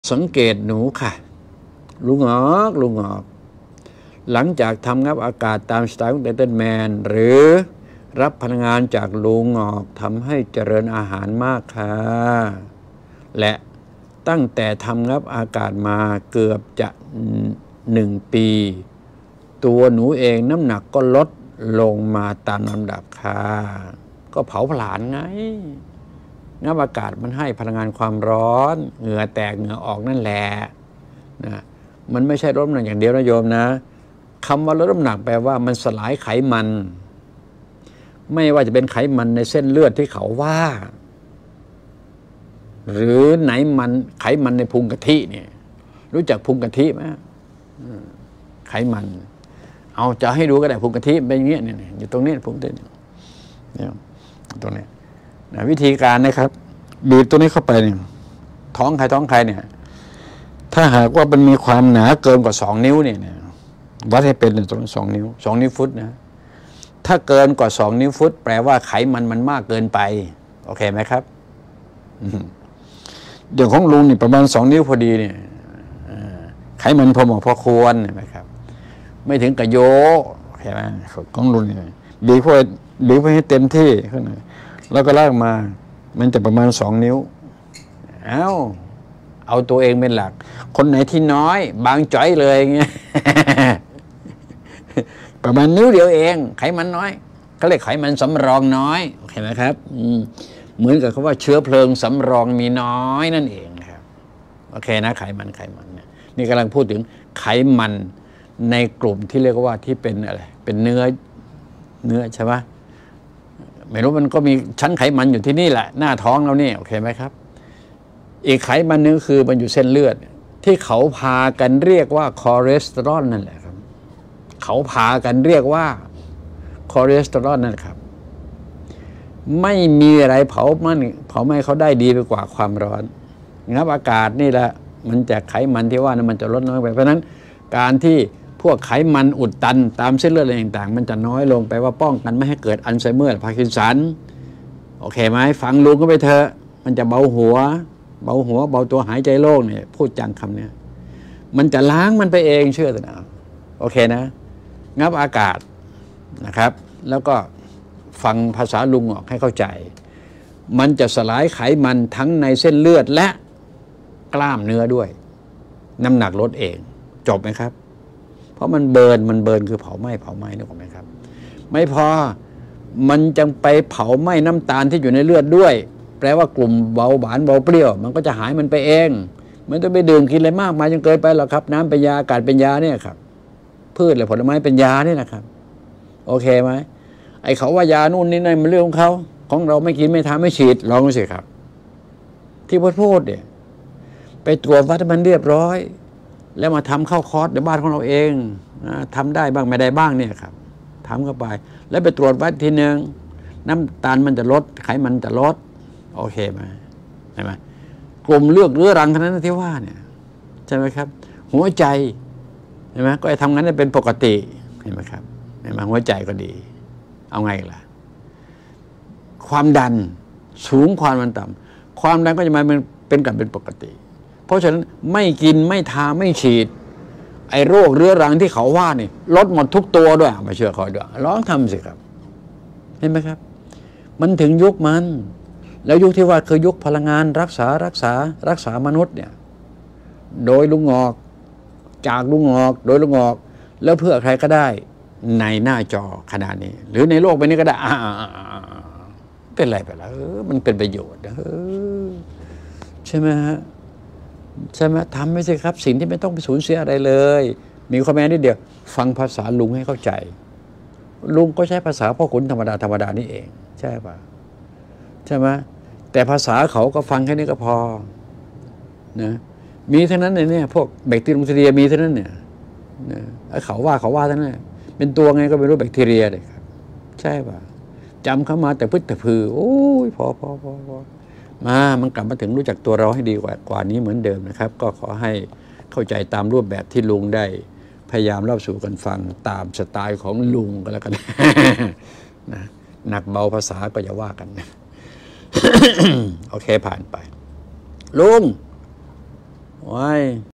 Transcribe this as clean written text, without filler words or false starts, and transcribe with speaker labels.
Speaker 1: สังเกตหนูค่ะลุงออกหลังจากทำงับอากาศตามสไตล์ของไททันแมนหรือรับพลังงานจากลุงออกทำให้เจริญอาหารมากค่ะและตั้งแต่ทำงับอากาศมาเกือบจะ1 ปีตัวหนูเองน้ำหนักก็ลดลงมาตามลำดับค่ะก็เผาผลาญไงงับอากาศมันให้พลังงานความร้อนเหงื่อแตกเหงื่อออกนั่นแหละนะมันไม่ใช่ลดน้ำหนักอย่างเดียวนะโยมนะคำว่าลดน้ำหนักแปลว่ามันสลายไขมันไม่ว่าจะเป็นไขมันในเส้นเลือดที่เขาว่าหรือไขมันในพุงกะทิเนี่ยรู้จักพุงกะทิไหมไขมันเอาจะให้ดูก็ได้พุงกะทิเป็นอย่างเงี้ยเนี่ยอยู่ตรงนี้พุงกะทิเนี่ยตรงนี้นะวิธีการนะครับบีบตัวนี้เข้าไปเนี่ยท้องใครเนี่ยถ้าหากว่ามันมีความหนาเกินกว่า2 นิ้วเนี่ยวัดให้เป็นตรง2 นิ้ว2 นิ้วฟุตนะถ้าเกินกว่า2 นิ้วฟุตแปลว่าไขมันมากเกินไปโอเคไหมครับอย่างของลุงนี่ประมาณ2 นิ้วพอดีเนี่ยไขมันพอเหมาะพอควรเห็นไหมครับไม่ถึงกับโยใช่ไหมของลุงนี่บีบให้เต็มที่ขึ้นแล้วก็ลากมามันจะประมาณ2 นิ้วเอาตัวเองเป็นหลักคนไหนที่น้อยบางจ่อยเลยเงี้ย ประมาณนิ้วเดียวเองไขมันน้อยเขาเรียกไขมันสำรองน้อยโอเคไหมครับเหมือนกับคำว่าเชื้อเพลิงสำรองมีน้อยนั่นเองนะครับโอเคนะไขมันเนี่ยนี่กำลังพูดถึงไขมันในกลุ่มที่เรียกว่าที่เป็นอะไรเป็นเนื้อใช่ไหมไม่รู้มันก็มีชั้นไขมันอยู่ที่นี่แหละหน้าท้องเรานี่โอเคไหมครับอีกไขมันนึงคือมันอยู่เส้นเลือดที่เขาพากันเรียกว่าคอเลสเตอรอลนั่นแหละครับเขาพากันเรียกว่าคอเลสเตอรอลนั่นครับไม่มีอะไรเผาไหม้เขาได้ดีไปกว่าความร้อนงับอากาศนี่แหละมันจากไขมันที่ว่านั้นมันจะลดน้อยไปเพราะฉะนั้นการที่พวกไขมันอุดตันตามเส้นเลือดอะไรต่างๆมันจะน้อยลงไปว่าป้องกันไม่ให้เกิดอัลไซเมอร์พาร์กินสันโอเคไหมฟังลุงก็ไปเถอะมันจะเบาหัวเบาตัวหายใจโล่งเนี่ยพูดจังคำเนี้ยมันจะล้างมันไปเองเชื่อเถอะนะโอเคนะงับอากาศนะครับแล้วก็ฟังภาษาลุงออกให้เข้าใจมันจะสลายไขมันทั้งในเส้นเลือดและกล้ามเนื้อด้วยน้ำหนักลดเองจบไหมครับเพราะมันเบิร์นคือเผาไหม้นึกออกไหมครับไม่พอมันจะไปเผาไหม้น้ำตาลที่อยู่ในเลือดด้วยแปลว่ากลุ่มเบาหวานเบาเปรี้ยวมันก็จะหายมันไปเองมันจะไปดื่มกินอะไรมากมายจนเกินไปหรอกครับน้ำเป็นยาอากาศเป็นยาเนี่ยครับพืชและผลไม้เป็นยาเนี่ยนะครับโอเคไหมไอ้เขาว่ายานู่นนี่นั่นมันเรื่องของเราไม่กินไม่ทำไม่ฉีดลองดูสิครับที่พูดเนี่ยไปตรวจวัดมันเรียบร้อยแล้วมาทำเข้าคอร์สในบ้านของเราเองทำได้บ้างไม่ได้บ้างเนี่ยครับทำเข้าไปแล้วไปตรวจวัดทีนึงน้ำตาลมันจะลดไขมันจะลดโอเคไหมใช่ไหมกลุ่มเลือกเรื้อรังเท่านั้นที่ว่าเนี่ยใช่ไหมครับหัวใจใช่ไหมก็ทำงั้นได้เป็นปกติเห็นไหมครับเห็นไหมหัวใจก็ดีเอาไงล่ะความดันสูงความดันต่ำความดันก็จะมาเป็นกันเป็นปกติเพราะฉะนั้นไม่กินไม่ทาไม่ฉีดไอ้โรคเรื้อรังที่เขาว่านี่ลดหมดทุกตัวด้วยไม่เชื่อคอยด้วยลองทำสิครับเห็นไหมครับมันถึงยุคมันแล้วยุคที่ว่าคือยุคพลังงานรักษามนุษย์เนี่ยโดยลุงงอกจากลุงงอกโดยลุงงอกแล้วเพื่อใครก็ได้ในหน้าจอขนาดนี้หรือในโลกใบนี้ก็ได้เป็นไรไปแล้วมันเป็นประโยชน์ใช่ไหมฮะใช่ไหมทำไม่ใช่ครับสิ่งที่ไม่ต้องไปสูญเสียอะไรเลยมีข้อแม้นิดเดียวฟังภาษาลุงให้เข้าใจลุงก็ใช้ภาษาพ่อขุนธรรมดานี่เองใช่ป่ะใช่ไหมแต่ภาษาเขาก็ฟังแค่นี้ก็พอนะมีเท่านั้นเนี่ยพวกแบคทีเรียมีเท่านั้นเนี่ยเขาว่าเท่านั้นเป็นตัวไงก็ไม่รู้แบคทีเรียเลยครับใช่ป่ะจำเข้ามาแต่พึ่งแต่พือโอ้ยพอมันกลับมาถึงรู้จักตัวเราให้ดีกว่านี้เหมือนเดิมนะครับก็ขอให้เข้าใจตามรูปแบบที่ลุงได้พยายามเล่าสู่กันฟังตามสไตล์ของลุงก็แล้วกัน นะหนักเบาภาษาก็อย่าว่ากันนะ โอเคผ่านไปลุงว้าย